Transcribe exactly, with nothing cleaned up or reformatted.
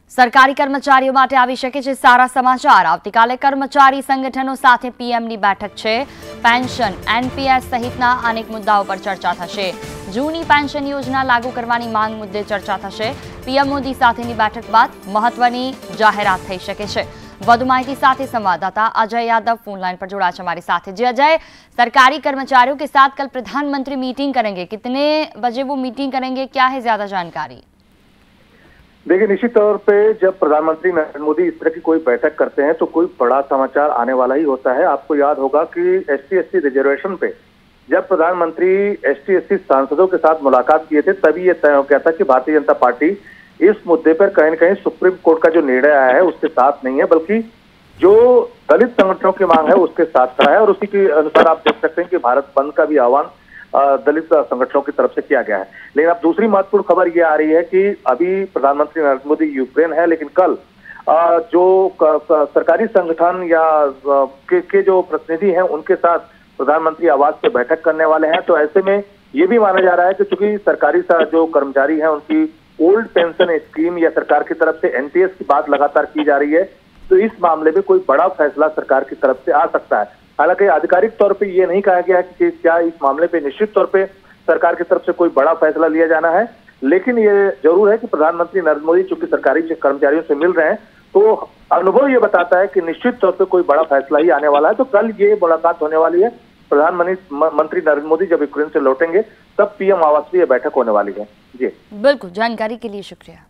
સરકારી કર્મચારીઓ માટે આવી શકે છે સારા સમાચાર। આવતીકાલે કર્મચારી સંગઠનો સાથે પીએમની બેઠક છે। પેન્શન, એનપીએસ સહિતના અનેક મુદ્દાઓ પર ચર્ચા થશે। જૂની પેન્શન યોજના લાગુ કરવાની માંગ મુદ્દે ચર્ચા થશે। પીએમ મોદી સાથેની બેઠક બાદ મહત્વની જાહેરાત થઈ શકે છે। વધુ માહિતી સાથે संवाददाता अजय यादव फोन लाइन पर जुड़ा है हमारे साथ। जी अजय, सरकारी कर्मचारियों के साथ कल प्रधानमंत्री मीटिंग करेंगे, कितने बजे वो मीटिंग करेंगे, क्या है ज्यादा जानकारी? देखिए, निश्चित तौर पे जब प्रधानमंत्री नरेंद्र मोदी इस तरह की कोई बैठक करते हैं तो कोई बड़ा समाचार आने वाला ही होता है। आपको याद होगा कि एसटी एससी रिजर्वेशन पे जब प्रधानमंत्री एसटी एससी सांसदों के साथ मुलाकात किए थे तभी ये तय हो गया था कि भारतीय जनता पार्टी इस मुद्दे पर कहीं न कहीं सुप्रीम कोर्ट का जो निर्णय आया है उसके साथ नहीं है, बल्कि जो दलित संगठनों की मांग है उसके साथ खड़ा है। और उसी के अनुसार आप देख सकते हैं कि भारत बंद का भी आह्वान दलित संगठनों की तरफ से किया गया है। लेकिन अब दूसरी महत्वपूर्ण खबर ये आ रही है कि अभी प्रधानमंत्री नरेंद्र मोदी यूक्रेन है, लेकिन कल जो सरकारी संगठन या के, के जो प्रतिनिधि हैं उनके साथ प्रधानमंत्री आवास पे बैठक करने वाले हैं। तो ऐसे में ये भी माना जा रहा है कि चूंकि सरकारी जो कर्मचारी हैं उनकी ओल्ड पेंशन स्कीम या सरकार की तरफ से एनपीएस की बात लगातार की जा रही है, तो इस मामले में कोई बड़ा फैसला सरकार की तरफ से आ सकता है। हालांकि आधिकारिक तौर पे ये नहीं कहा गया है कि क्या इस मामले पे निश्चित तौर पे सरकार की तरफ से कोई बड़ा फैसला लिया जाना है, लेकिन ये जरूर है कि प्रधानमंत्री नरेंद्र मोदी चूंकि सरकारी कर्मचारियों से मिल रहे हैं तो अनुभव ये बताता है कि निश्चित तौर पे कोई बड़ा फैसला ही आने वाला है। तो कल ये मुलाकात होने वाली है। प्रधानमंत्री नरेंद्र मोदी जब यूक्रेन से लौटेंगे तब पीएम आवास में यह बैठक होने वाली है। जी बिल्कुल, जानकारी के लिए शुक्रिया।